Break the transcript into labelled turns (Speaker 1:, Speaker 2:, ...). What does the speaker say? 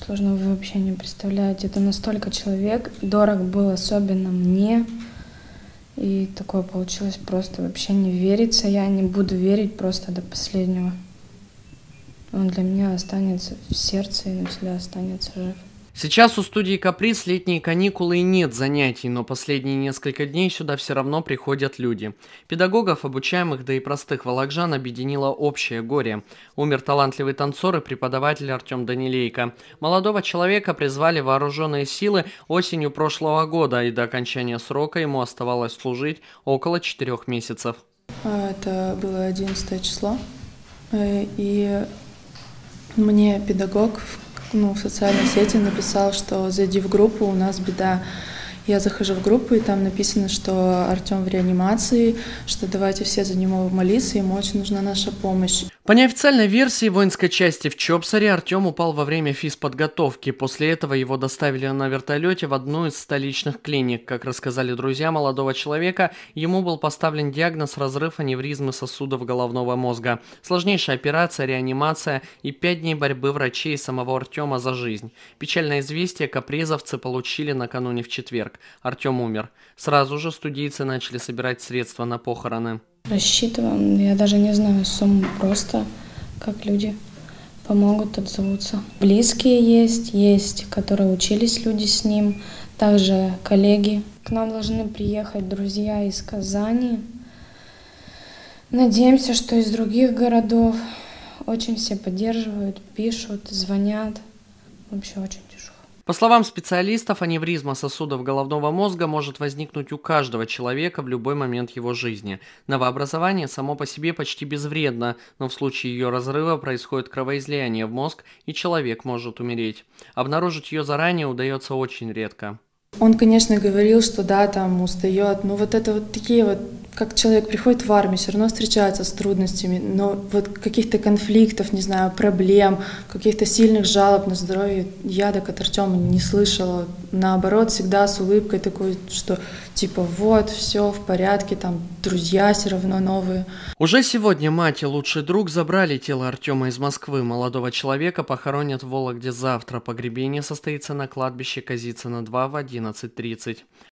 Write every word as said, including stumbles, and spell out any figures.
Speaker 1: сложно, вы вообще не представляете. Это настолько человек дорог был, особенно мне. И такое получилось, просто вообще не верится. Я не буду верить просто до последнего. Он для меня останется в сердце и навсегда останется жив.
Speaker 2: Сейчас у студии «Каприз» летние каникулы и нет занятий, но последние несколько дней сюда все равно приходят люди. Педагогов, обучаемых, да и простых волокжан объединило общее горе. Умер талантливый танцор и преподаватель Артем Данилейко. Молодого человека призвали вооруженные силы осенью прошлого года, и до окончания срока ему оставалось служить около четырех месяцев.
Speaker 3: Это было одиннадцатое число, и мне педагог ну, в социальной сети написал, что зайди в группу, у нас беда. Я захожу в группу, и там написано, что Артем в реанимации, что давайте все за него молиться, ему очень нужна наша помощь.
Speaker 2: По неофициальной версии воинской части в Чопсаре Артем упал во время физподготовки. После этого его доставили на вертолете в одну из столичных клиник. Как рассказали друзья молодого человека, ему был поставлен диагноз разрыв аневризмы сосудов головного мозга. Сложнейшая операция, реанимация и пять дней борьбы врачей и самого Артема за жизнь. Печальное известие капризовцы получили накануне в четверг. Артем умер. Сразу же студийцы начали собирать средства на похороны.
Speaker 1: Рассчитываем, я даже не знаю сумму, просто как люди помогут, отзовутся. Близкие есть, есть, которые учились люди с ним, также коллеги. К нам должны приехать друзья из Казани. Надеемся, что из других городов. Очень все поддерживают, пишут, звонят. Вообще очень тяжело.
Speaker 2: По словам специалистов, аневризма сосудов головного мозга может возникнуть у каждого человека в любой момент его жизни. Новообразование само по себе почти безвредно, но в случае ее разрыва происходит кровоизлияние в мозг, и человек может умереть. Обнаружить ее заранее удается очень редко.
Speaker 3: Он, конечно, говорил, что да, там устает, но вот это вот такие вот, как человек приходит в армию, все равно встречается с трудностями, но вот каких-то конфликтов, не знаю, проблем, каких-то сильных жалоб на здоровье я так от Артема не слышала. Наоборот, всегда с улыбкой такой, что типа вот, все в порядке, там друзья все равно новые.
Speaker 2: Уже сегодня мать и лучший друг забрали тело Артема из Москвы. Молодого человека похоронят в Вологде завтра. Погребение состоится на кладбище Казицына два в одиннадцать тридцать.